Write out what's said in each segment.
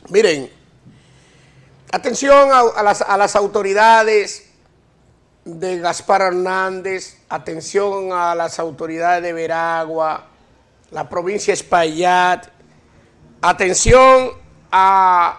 Miren, atención a las autoridades de Gaspar Hernández, atención a las autoridades de Veragua, la provincia de Espaillat, atención a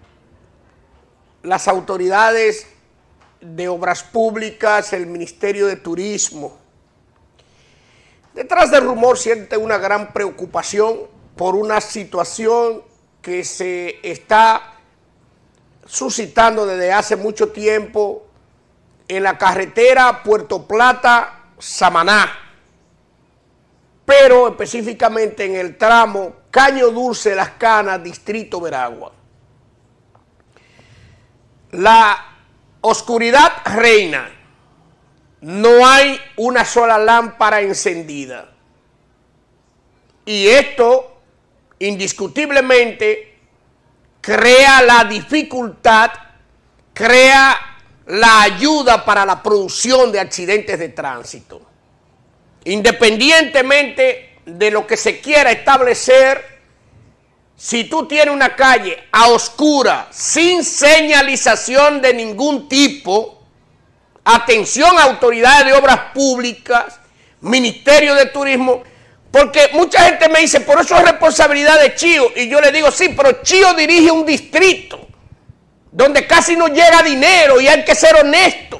las autoridades de Obras Públicas, el Ministerio de Turismo. Detrás del rumor siente una gran preocupación por una situación que se está suscitando desde hace mucho tiempo en la carretera Puerto Plata-Samaná, pero específicamente en el tramo Caño Dulce-Las Canas, distrito Veragua. La oscuridad reina, no hay una sola lámpara encendida. Y esto, indiscutiblemente, crea la dificultad, crea la ayuda para la producción de accidentes de tránsito. Independientemente de lo que se quiera establecer, si tú tienes una calle a oscura, sin señalización de ningún tipo, atención a autoridades de obras públicas, Ministerio de Turismo, porque mucha gente me dice, por eso es responsabilidad de Chío, y yo le digo, sí, pero Chío dirige un distrito donde casi no llega dinero y hay que ser honesto.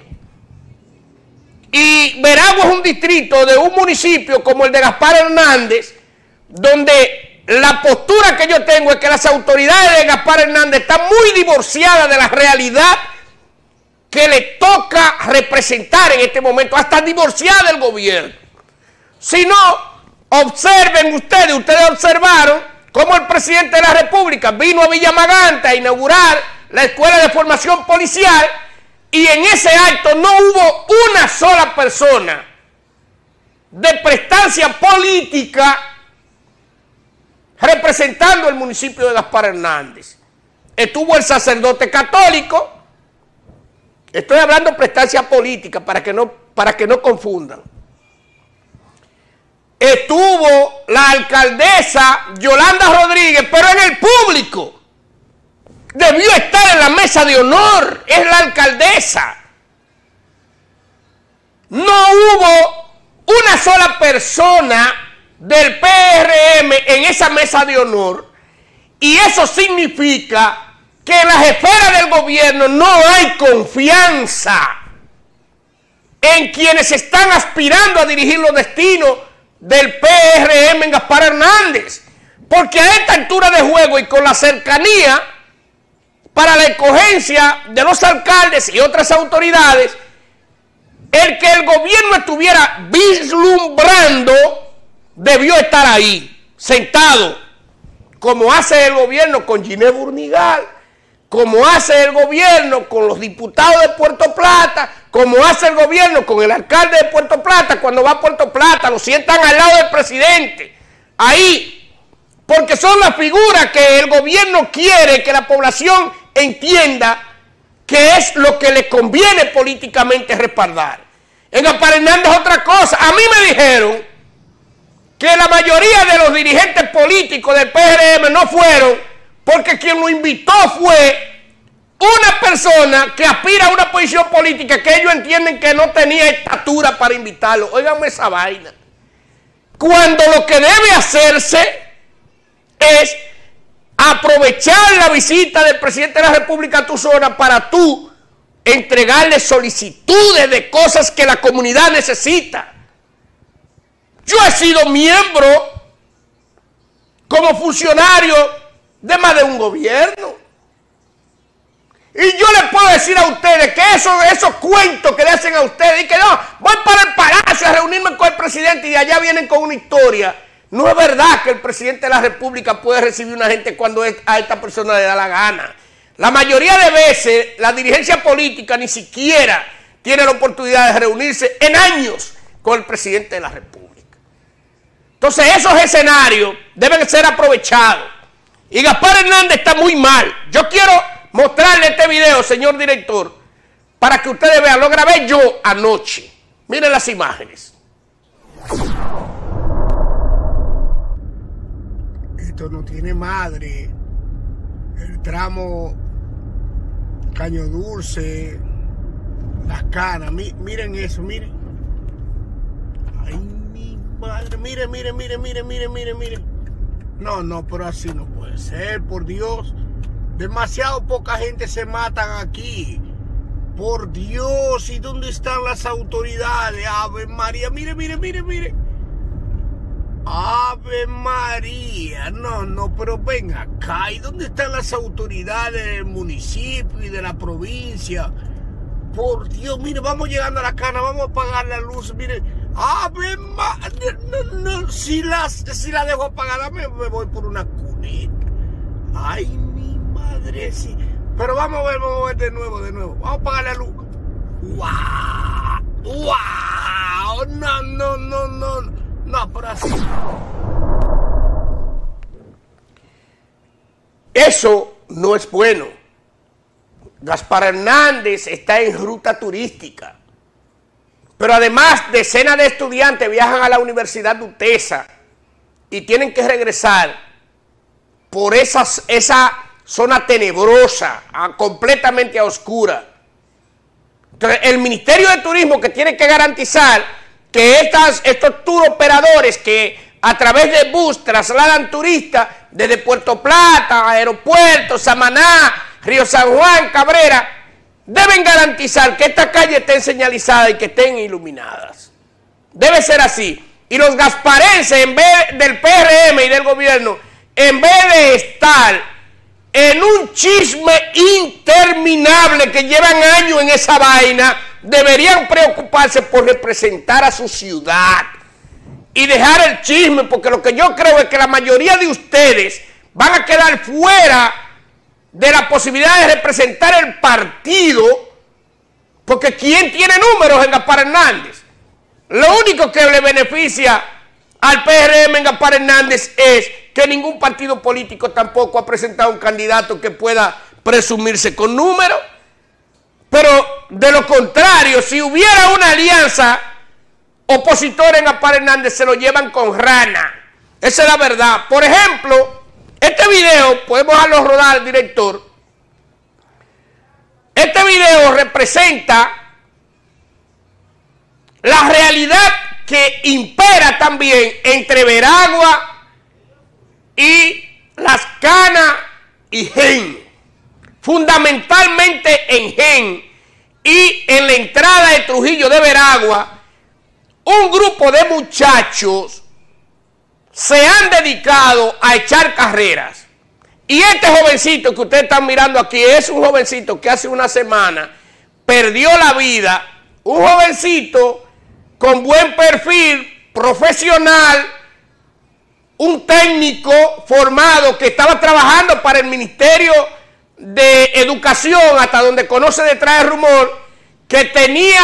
Y Veragua es un distrito de un municipio como el de Gaspar Hernández, donde la postura que yo tengo es que las autoridades de Gaspar Hernández están muy divorciadas de la realidad que le toca representar en este momento, hasta divorciada del gobierno. Si no, observen ustedes observaron cómo el presidente de la República vino a Villa Maganta a inaugurar la Escuela de Formación Policial, y en ese acto no hubo una sola persona de prestancia política representando el municipio de Gaspar Hernández. Estuvo el sacerdote católico, estoy hablando de prestancia política para que no confundan. Estuvo la alcaldesa Yolanda Rodríguez, pero en el público. Debió estar en la mesa de honor, es la alcaldesa. No hubo una sola persona del PRM en esa mesa de honor, y eso significa que en las esferas del gobierno no hay confianza en quienes están aspirando a dirigir los destinos del PRM en Gaspar Hernández, porque a esta altura de juego y con la cercanía para la escogencia de los alcaldes y otras autoridades, el que el gobierno estuviera vislumbrando debió estar ahí, sentado, como hace el gobierno con Ginés Burnigal, como hace el gobierno con los diputados de Puerto Plata, como hace el gobierno con el alcalde de Puerto Plata. Cuando va a Puerto Plata lo sientan al lado del presidente, ahí, porque son las figuras que el gobierno quiere que la población entienda que es lo que le conviene políticamente respaldar. En Gaspar Hernández es otra cosa. A mí me dijeron que la mayoría de los dirigentes políticos del PRM no fueron porque quien lo invitó fue una persona que aspira a una posición política que ellos entienden que no tenía estatura para invitarlo. Óiganme esa vaina. Cuando lo que debe hacerse es aprovechar la visita del presidente de la República a tu zona para tú entregarle solicitudes de cosas que la comunidad necesita. Yo he sido miembro como funcionario de más de un gobierno. Y yo les puedo decir a ustedes que esos cuentos que le hacen a ustedes y que no, voy para el palacio a reunirme con el presidente y de allá vienen con una historia. No es verdad que el presidente de la República puede recibir una gente cuando a esta persona le da la gana. La mayoría de veces la dirigencia política ni siquiera tiene la oportunidad de reunirse en años con el presidente de la República. Entonces esos escenarios deben ser aprovechados. Y Gaspar Hernández está muy mal. Yo quiero mostrarle este video, señor director, para que ustedes vean. Lo grabé yo anoche. Miren las imágenes. Esto no tiene madre. el tramo Caño Dulce, Las Canas. Miren eso, miren. Ay, mi madre, miren. No, pero así no puede ser, por Dios. Demasiado poca gente se matan aquí. Por Dios, ¿y dónde están las autoridades? Ave María, mire. Ave María, no, pero ven acá. ¿Y dónde están las autoridades del municipio y de la provincia? Por Dios, mire, vamos llegando a La Cana, vamos a apagar la luz, mire. Ave María, no, si la dejo apagada me voy por una cuneta. Ay, mi madre, sí. Pero vamos a ver de nuevo. Vamos a apagar la luz. ¡Wow! No, pero así. Eso no es bueno. Gaspar Hernández está en ruta turística. Pero además, decenas de estudiantes viajan a la Universidad de UTESA y tienen que regresar por esa zona tenebrosa, completamente a oscura. Entonces, el Ministerio de Turismo, que tiene que garantizar que estos tour operadores que a través de bus trasladan turistas desde Puerto Plata, aeropuertos, Samaná, Río San Juan, Cabrera, deben garantizar que estas calles estén señalizadas y que estén iluminadas. Debe ser así. Y los gasparenses, en vez del PRM y del gobierno, en vez de estar en un chisme interminable que llevan años en esa vaina, deberían preocuparse por representar a su ciudad y dejar el chisme, porque lo que yo creo es que la mayoría de ustedes van a quedar fuera de la posibilidad de representar el partido, porque ¿quién tiene números en Gaspar Hernández? Lo único que le beneficia al PRM en Gaspar Hernández es que ningún partido político tampoco ha presentado un candidato que pueda presumirse con números. Pero de lo contrario, si hubiera una alianza opositora en Gaspar Hernández, se lo llevan con rana. Esa es la verdad. Por ejemplo, este video, podemos dejarlo rodar, director. Este video representa la realidad que impera también entre Veragua y Las Canas y Gen. Fundamentalmente en Gen y en la entrada de Trujillo de Veragua, un grupo de muchachos se han dedicado a echar carreras. Y este jovencito que ustedes están mirando aquí es un jovencito que hace una semana perdió la vida, un jovencito con buen perfil, profesional, un técnico formado que estaba trabajando para el Ministerio de Educación, hasta donde conoce detrás del rumor, que tenía,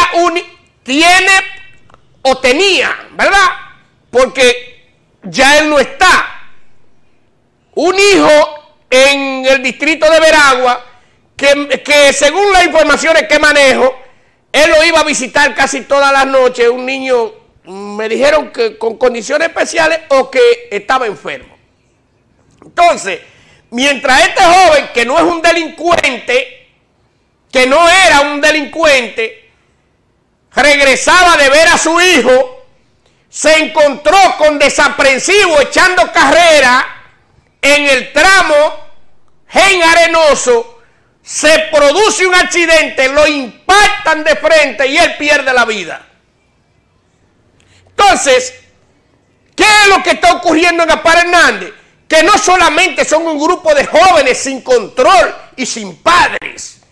¿verdad? Porque ya él no está. Un hijo en el distrito de Veragua, que según las informaciones que manejo, él lo iba a visitar casi todas las noches, un niño, me dijeron que con condiciones especiales o que estaba enfermo. Entonces, mientras este joven, que no es un delincuente, que no era un delincuente, regresaba de ver a su hijo, se encontró con desaprensivo echando carrera en el tramo Gen Arenoso, se produce un accidente, lo impactan de frente y él pierde la vida. Entonces, ¿qué es lo que está ocurriendo en Gaspar Hernández? Que no solamente son un grupo de jóvenes sin control y sin padres.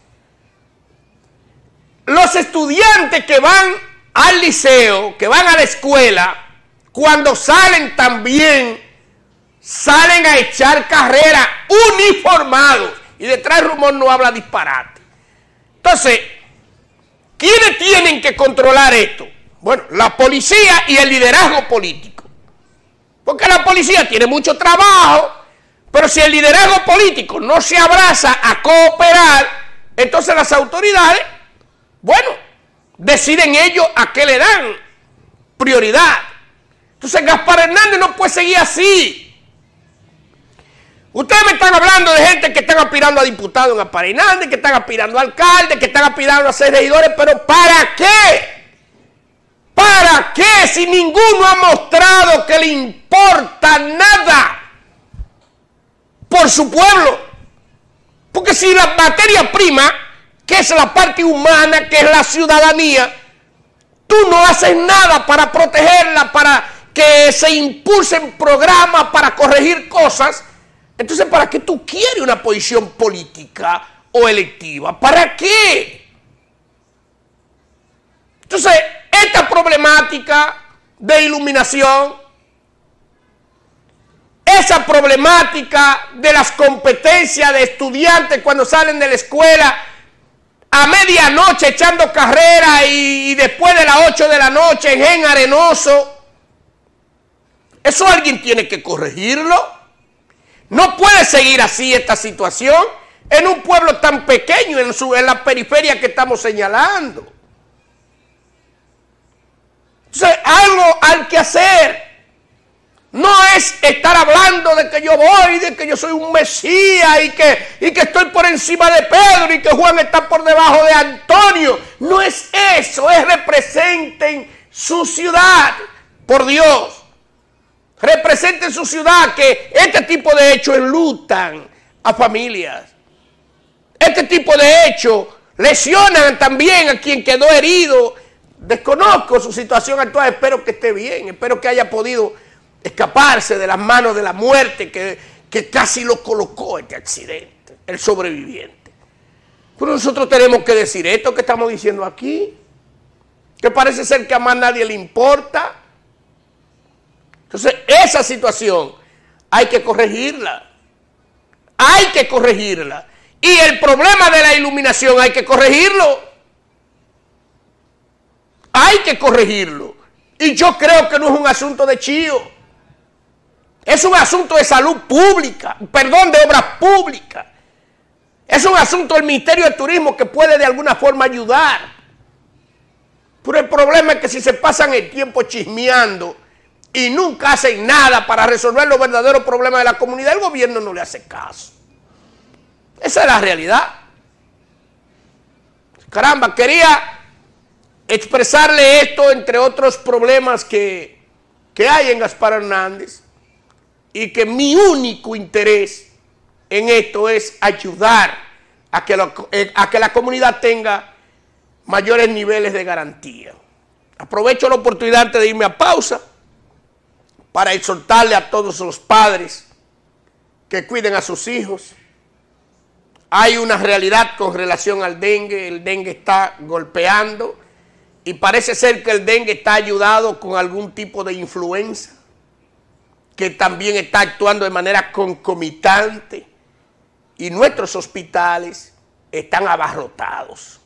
Los estudiantes que van al liceo, que van a la escuela, cuando salen también, salen a echar carrera uniformados. Y detrás del rumor no habla disparate. Entonces, ¿quiénes tienen que controlar esto? Bueno, la policía y el liderazgo político. Porque la policía tiene mucho trabajo, pero si el liderazgo político no se abraza a cooperar, entonces las autoridades, bueno, deciden ellos a qué le dan prioridad. Entonces Gaspar Hernández no puede seguir así. Ustedes me están hablando de gente que están aspirando a diputados en Gaspar Hernández, que están aspirando a alcaldes, que están aspirando a ser regidores, pero ¿para qué? ¿Para qué si ninguno ha mostrado que le importa nada por su pueblo? Porque si la materia prima, que es la parte humana, que es la ciudadanía, tú no haces nada para protegerla, para que se impulsen programas para corregir cosas, entonces ¿para qué tú quieres una posición política o electiva? ¿Para qué? Entonces, esta problemática de iluminación, esa problemática de las competencias de estudiantes cuando salen de la escuela a medianoche echando carrera y después de las 8 de la noche en arenoso, eso alguien tiene que corregirlo. No puede seguir así esta situación en un pueblo tan pequeño, en la periferia que estamos señalando. Entonces, algo hay que hacer. No es estar hablando de que yo voy, de que yo soy un mesías y que estoy por encima de Pedro y que Juan está por debajo de Antonio. No es eso, es representen su ciudad, por Dios. Representen su ciudad, que este tipo de hechos enlutan a familias. Este tipo de hechos lesionan también a quien quedó herido. Desconozco su situación actual, espero que esté bien, espero que haya podido escaparse de las manos de la muerte que casi lo colocó este accidente, el sobreviviente. Pero nosotros tenemos que decir esto que estamos diciendo aquí, que parece ser que a más nadie le importa. Entonces, esa situación hay que corregirla. Hay que corregirla. Y el problema de la iluminación hay que corregirlo. Hay que corregirlo. Y yo creo que no es un asunto de chío. Es un asunto de salud pública, perdón, de obras públicas. Es un asunto del Ministerio de Turismo que puede de alguna forma ayudar. Pero el problema es que si se pasan el tiempo chismeando y nunca hacen nada para resolver los verdaderos problemas de la comunidad, el gobierno no le hace caso. Esa es la realidad. Caramba, quería expresarle esto entre otros problemas que hay en Gaspar Hernández, y que mi único interés en esto es ayudar a que la comunidad tenga mayores niveles de garantía. Aprovecho la oportunidad antes de irme a pausa para exhortarle a todos los padres que cuiden a sus hijos. Hay una realidad con relación al dengue. El dengue está golpeando y parece ser que el dengue está ayudado con algún tipo de influenza que también está actuando de manera concomitante, y nuestros hospitales están abarrotados.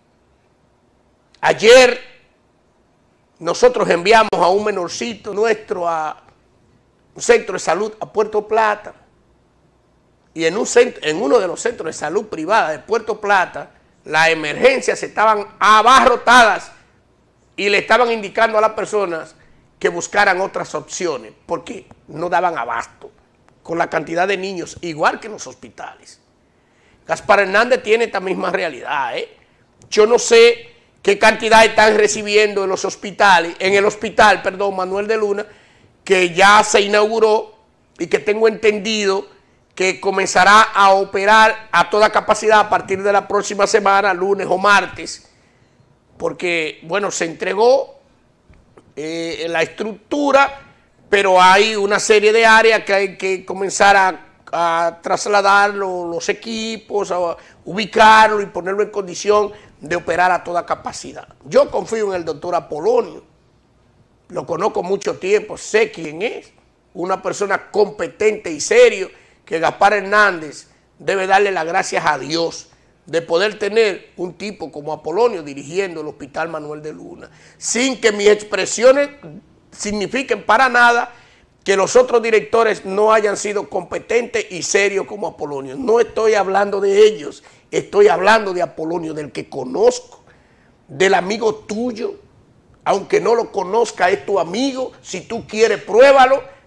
Ayer nosotros enviamos a un menorcito nuestro a un centro de salud a Puerto Plata, y en uno de los centros de salud privada de Puerto Plata, las emergencias estaban abarrotadas y le estaban indicando a las personas que buscaran otras opciones, porque no daban abasto con la cantidad de niños, igual que en los hospitales. Gaspar Hernández tiene esta misma realidad, Yo no sé qué cantidad están recibiendo en los hospitales, en el hospital, Manuel de Luna, que ya se inauguró y que tengo entendido que comenzará a operar a toda capacidad a partir de la próxima semana, lunes o martes, porque, bueno, se entregó la estructura, pero hay una serie de áreas que hay que comenzar a trasladar los equipos, a ubicarlo y ponerlo en condición de operar a toda capacidad. Yo confío en el doctor Apolonio, lo conozco mucho tiempo, sé quién es, una persona competente y serio, que Gaspar Hernández debe darle las gracias a Dios de poder tener un tipo como Apolonio dirigiendo el Hospital Manuel de Luna, sin que mis expresiones signifiquen para nada que los otros directores no hayan sido competentes y serios como Apolonio. No estoy hablando de ellos, estoy hablando de Apolonio, del que conozco, del amigo tuyo, aunque no lo conozca, es tu amigo. Si tú quieres, pruébalo.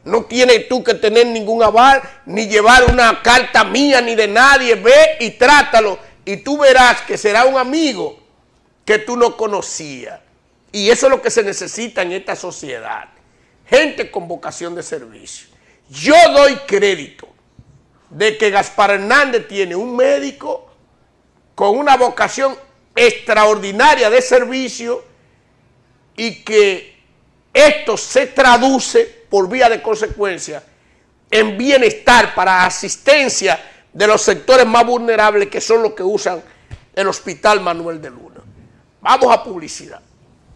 No tienes tú que tener ningún aval, ni llevar una carta mía, ni de nadie. Ve y trátalo, y tú verás que será un amigo que tú no conocías. Y eso es lo que se necesita en esta sociedad. Gente con vocación de servicio. Yo doy crédito de que Gaspar Hernández tiene un médico con una vocación extraordinaria de servicio y que esto se traduce por vía de consecuencia en bienestar para asistencia de los sectores más vulnerables, que son los que usan el Hospital Manuel de Luna. Vamos a publicidad.